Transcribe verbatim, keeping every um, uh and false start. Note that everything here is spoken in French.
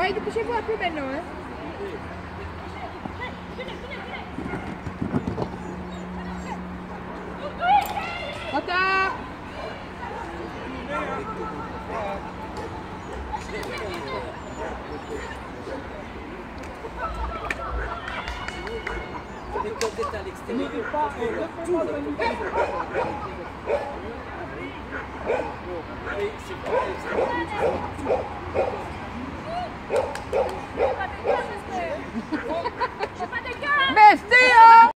Allez, dépêchez-vous un peu maintenant. Hein. Retard. Quand tu es à l'extérieur,